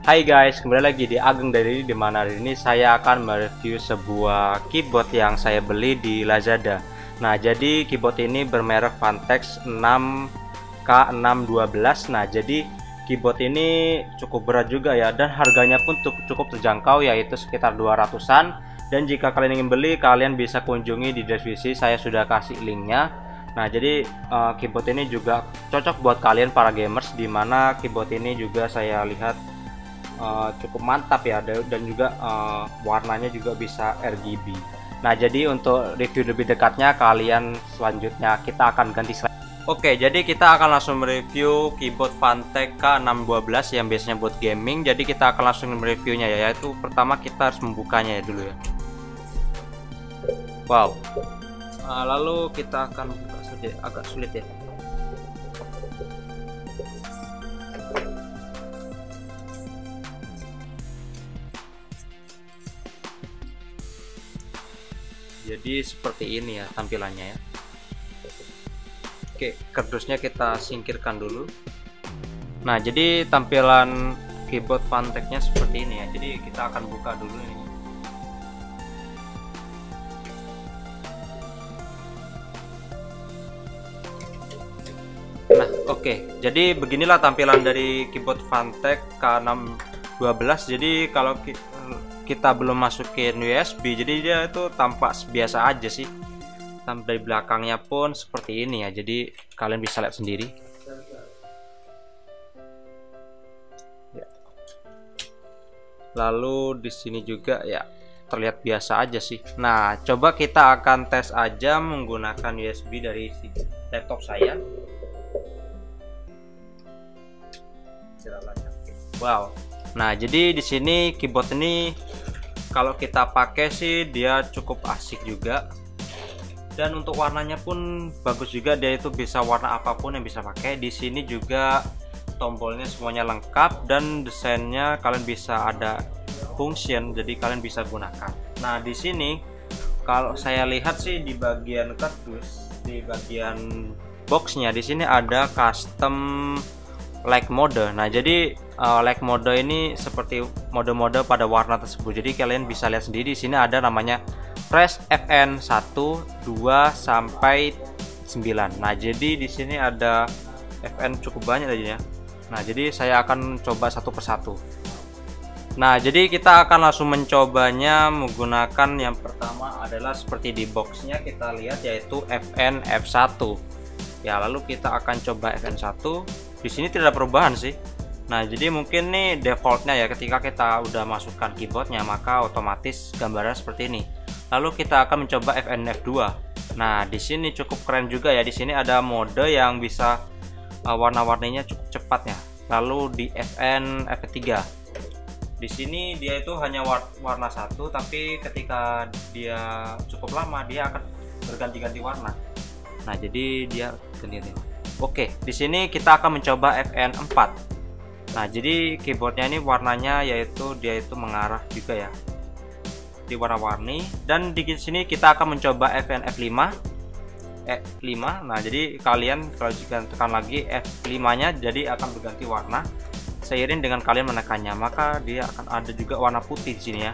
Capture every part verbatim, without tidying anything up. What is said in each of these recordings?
Hai guys, kembali lagi di Ageng dari di mana hari ini saya akan mereview sebuah keyboard yang saya beli di Lazada. Nah, jadi keyboard ini bermerek Vantex enam K enam satu dua. Nah, jadi keyboard ini cukup berat juga ya, dan harganya pun cukup terjangkau, yaitu sekitar dua ratusan. Dan jika kalian ingin beli, kalian bisa kunjungi di deskripsi, saya sudah kasih linknya. Nah, jadi uh, keyboard ini juga cocok buat kalian para gamers, dimana keyboard ini juga saya lihat Uh, cukup mantap ya, dan juga uh, warnanya juga bisa R G B. Nah, jadi untuk review lebih dekatnya, kalian selanjutnya kita akan ganti slide. Oke, jadi kita akan langsung mereview keyboard Vantex K enam satu dua yang biasanya buat gaming. Jadi kita akan langsung mereviewnya ya, yaitu pertama kita harus membukanya ya dulu ya. Wow. Uh, lalu kita akan buka saja, agak sulit ya. Jadi seperti ini ya tampilannya ya. Oke, kardusnya kita singkirkan dulu. Nah, jadi tampilan keyboard Vantex-nya seperti ini ya. Jadi kita akan buka dulu ini. Nah, oke. Jadi beginilah tampilan dari keyboard Vantex K enam satu dua. Jadi kalau kita belum masukin U S B, jadi dia itu tampak biasa aja sih. Sampai belakangnya pun seperti ini ya, jadi kalian bisa lihat sendiri ya. Lalu di sini juga ya terlihat biasa aja sih. Nah, coba kita akan tes aja menggunakan U S B dari laptop saya. Wow. Nah, jadi di sini keyboard ini kalau kita pakai sih dia cukup asik juga, dan untuk warnanya pun bagus juga. Dia itu bisa warna apapun yang bisa pakai. Di sini juga tombolnya semuanya lengkap, dan desainnya kalian bisa ada function, jadi kalian bisa gunakan. Nah, di sini kalau saya lihat sih di bagian kardus, di bagian boxnya di sini ada custom light mode. Nah, jadi uh, light mode ini seperti mode-mode pada warna tersebut. Jadi kalian bisa lihat sendiri, di sini ada namanya Fresh F N satu, dua sampai sembilan. Nah, jadi di sini ada F N cukup banyak aja ya. Nah, jadi saya akan coba satu persatu. Nah, jadi kita akan langsung mencobanya menggunakan yang pertama adalah seperti di boxnya kita lihat, yaitu F N F satu. Ya, lalu kita akan coba F N satu. Di sini tidak ada perubahan sih. Nah, jadi mungkin nih defaultnya ya, ketika kita udah masukkan keyboardnya maka otomatis gambarnya seperti ini. Lalu kita akan mencoba F N F dua. Nah, di sini cukup keren juga ya. Di sini ada mode yang bisa uh, warna-warninya cukup cepat ya. Lalu di F N F tiga. Di sini dia itu hanya war warna satu, tapi ketika dia cukup lama dia akan berganti-ganti warna. Nah, jadi dia ganti-ganti. Oke, di sini kita akan mencoba F N empat. Nah, jadi keyboardnya ini warnanya yaitu dia itu mengarah juga ya, di warna-warni. Dan di sini kita akan mencoba F N F lima. F lima. Nah, jadi kalian kalau jika tekan lagi F lima nya, jadi akan berganti warna seiring dengan kalian menekannya, maka dia akan ada juga warna putih di sini ya.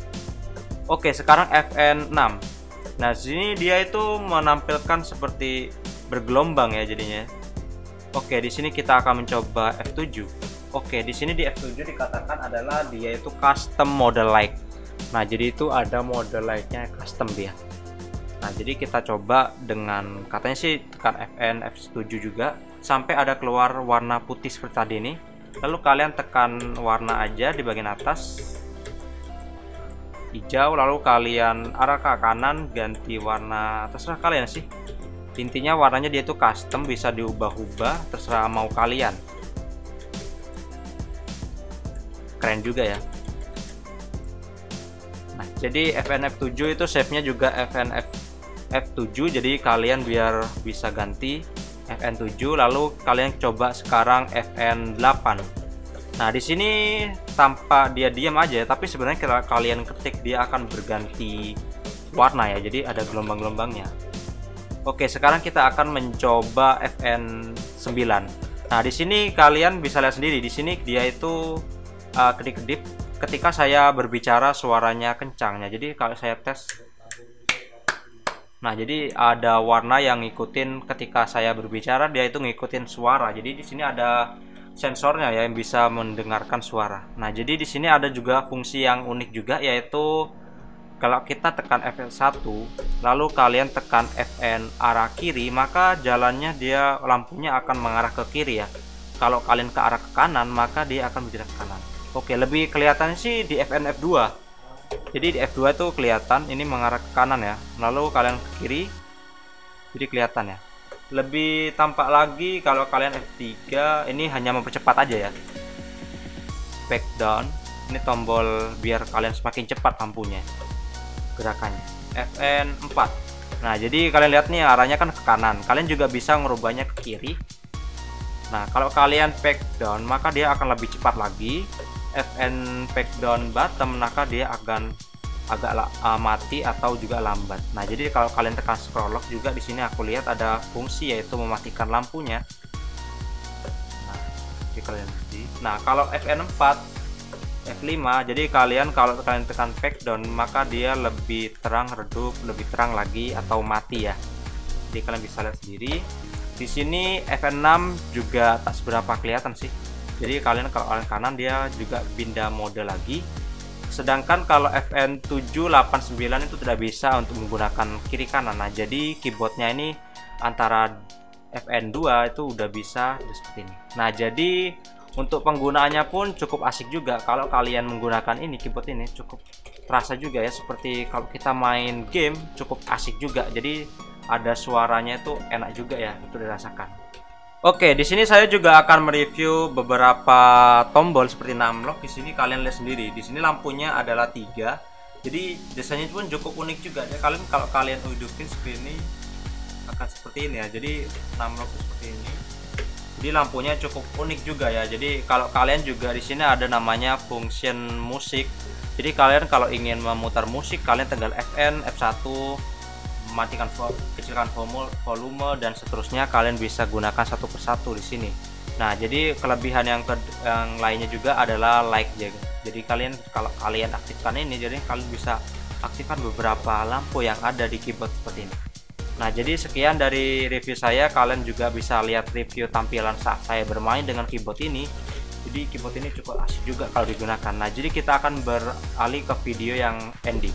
Oke, sekarang F N enam. Nah, sini dia itu menampilkan seperti bergelombang ya jadinya. Oke, di sini kita akan mencoba F tujuh. Oke, di sini di F tujuh dikatakan adalah dia itu custom model light. Nah, jadi itu ada model lightnya custom dia. Nah, jadi kita coba dengan katanya sih tekan F N F tujuh juga sampai ada keluar warna putih seperti tadi ini. Lalu kalian tekan warna aja di bagian atas hijau, lalu kalian arah ke kanan ganti warna, terserah kalian sih. Intinya warnanya dia itu custom, bisa diubah-ubah terserah mau kalian. Keren juga ya. Nah, jadi F N F tujuh itu save-nya juga F N F F tujuh, jadi kalian biar bisa ganti F N tujuh. Lalu kalian coba sekarang F N delapan. Nah, di sini tampak dia diam aja, tapi sebenarnya kalau kalian ketik dia akan berganti warna ya. Jadi ada gelombang-gelombangnya. Oke, sekarang kita akan mencoba F N sembilan. Nah, di sini kalian bisa lihat sendiri, di sini dia itu uh, kedip-kedip ketika saya berbicara suaranya kencang. Nah, jadi kalau saya tes, nah jadi ada warna yang ngikutin ketika saya berbicara, dia itu ngikutin suara. Jadi di sini ada sensornya ya yang bisa mendengarkan suara. Nah, jadi di sini ada juga fungsi yang unik juga, yaitu kalau kita tekan F N satu lalu kalian tekan F N arah kiri, maka jalannya dia lampunya akan mengarah ke kiri ya. Kalau kalian ke arah ke kanan, maka dia akan bergerak ke kanan. Oke, lebih kelihatan sih di F N F dua. Jadi di F dua itu kelihatan ini mengarah ke kanan ya. Lalu kalian ke kiri, jadi kelihatan ya. Lebih tampak lagi kalau kalian F tiga, ini hanya mempercepat aja ya. Back down, ini tombol biar kalian semakin cepat lampunya gerakannya. F N empat. Nah, jadi kalian lihat nih arahnya kan ke kanan. Kalian juga bisa ngerubahnya ke kiri. Nah, kalau kalian back down, maka dia akan lebih cepat lagi. F N back down bottom, maka dia akan agak uh, mati atau juga lambat. Nah, jadi kalau kalian tekan scroll lock juga di sini aku lihat ada fungsi yaitu mematikan lampunya. Nah, jadi kalian lihat. Nah, kalau F N empat, F lima, jadi kalian kalau kalian tekan back down, maka dia lebih terang redup, lebih terang lagi atau mati ya. Jadi kalian bisa lihat sendiri. Di sini F N enam juga tak seberapa kelihatan sih. Jadi kalian kalau arah kanan dia juga pindah mode lagi. Sedangkan kalau F N tujuh, delapan, sembilan itu tidak bisa untuk menggunakan kiri kanan. Nah, jadi keyboardnya ini antara F N dua itu udah bisa seperti ini. Nah, jadi untuk penggunaannya pun cukup asik juga. Kalau kalian menggunakan ini, keyboard ini cukup terasa juga ya, seperti kalau kita main game cukup asik juga. Jadi ada suaranya itu enak juga ya untuk dirasakan. Oke, di sini saya juga akan mereview beberapa tombol seperti numlock. Di sini kalian lihat sendiri. Di sini lampunya adalah tiga. Jadi desainnya pun cukup unik juga ya. Kalian kalau kalian hidupin seperti ini akan seperti ini ya. Jadi numlock seperti ini. Jadi lampunya cukup unik juga ya. Jadi kalau kalian juga di sini ada namanya function musik. Jadi kalian kalau ingin memutar musik, kalian tinggal F N, F satu, mematikan kecilkan volume dan seterusnya. Kalian bisa gunakan satu persatu di sini. Nah, jadi kelebihan yang ke, yang lainnya juga adalah like. Jadi kalian kalau kalian aktifkan ini, jadi kalian bisa aktifkan beberapa lampu yang ada di keyboard seperti ini. Nah, jadi sekian dari review saya. Kalian juga bisa lihat review tampilan saat saya bermain dengan keyboard ini. Jadi keyboard ini cukup asik juga kalau digunakan. Nah, jadi kita akan beralih ke video yang ending.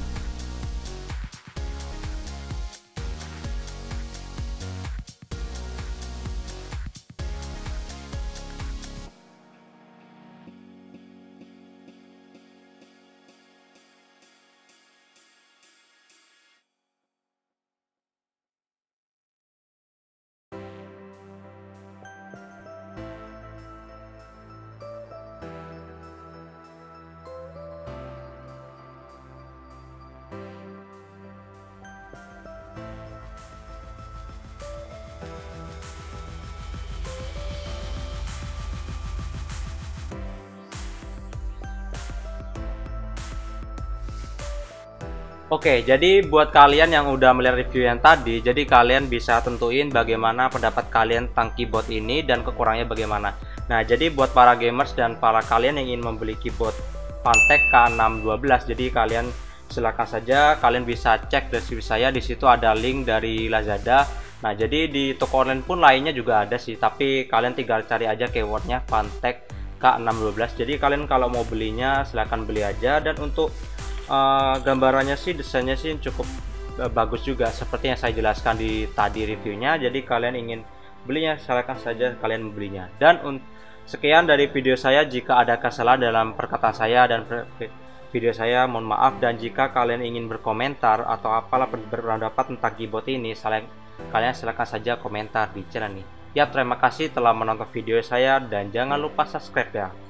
Oke, jadi buat kalian yang udah melihat review yang tadi, jadi kalian bisa tentuin bagaimana pendapat kalian tentang keyboard ini dan kekurangannya bagaimana. Nah, jadi buat para gamers dan para kalian yang ingin membeli keyboard Fantech K enam satu dua, jadi kalian silakan saja, kalian bisa cek deskripsi saya, di situ ada link dari Lazada. Nah, jadi di toko online pun lainnya juga ada sih, tapi kalian tinggal cari aja keywordnya Fantech K enam satu dua. Jadi kalian kalau mau belinya silahkan beli aja. Dan untuk Uh, gambarannya sih, desainnya sih cukup uh, bagus juga seperti yang saya jelaskan di tadi reviewnya. Jadi kalian ingin belinya silakan saja kalian membelinya. Dan sekian dari video saya. Jika ada kesalahan dalam perkataan saya dan video saya, mohon maaf. Dan jika kalian ingin berkomentar atau apalah berpendapat tentang keyboard ini, kalian silakan saja komentar di channel ini. Ya, terima kasih telah menonton video saya dan jangan lupa subscribe ya.